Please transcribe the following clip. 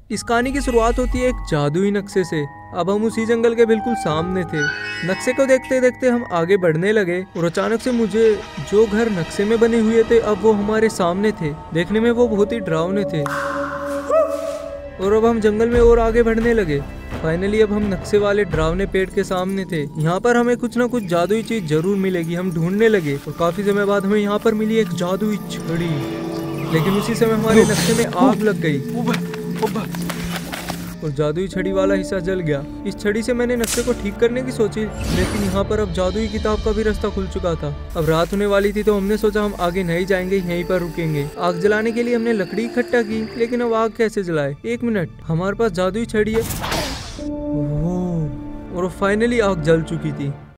इस कहानी की शुरुआत होती है एक जादुई नक्शे से। अब हम उसी जंगल के बिल्कुल सामने थे। नक्शे को देखते देखते हम आगे बढ़ने लगे और अचानक से मुझे जो घर नक्शे में बने हुए थे अब वो हमारे सामने थे। देखने में वो बहुत ही डरावने थे और अब हम जंगल में और आगे बढ़ने लगे। फाइनली अब हम नक्शे वाले डरावने पेड़ के सामने थे। यहाँ पर हमें कुछ ना कुछ जादुई चीज जरूर मिलेगी। हम ढूंढने लगे और काफी समय बाद हमें यहाँ पर मिली एक जादुई छड़ी। लेकिन उसी समय हमारे नक्शे में आग लग गई और जादुई छड़ी वाला हिस्सा जल गया। इस छड़ी से मैंने नक्शे को ठीक करने की सोची, लेकिन यहाँ पर अब जादुई किताब का भी रास्ता खुल चुका था। अब रात होने वाली थी तो हमने सोचा हम आगे नहीं जाएंगे, यहीं पर रुकेंगे। आग जलाने के लिए हमने लकड़ी इकट्ठा की, लेकिन अब आग कैसे जलाए? एक मिनट, हमारे पास जादुई छड़ी है। और फाइनली आग जल चुकी थी।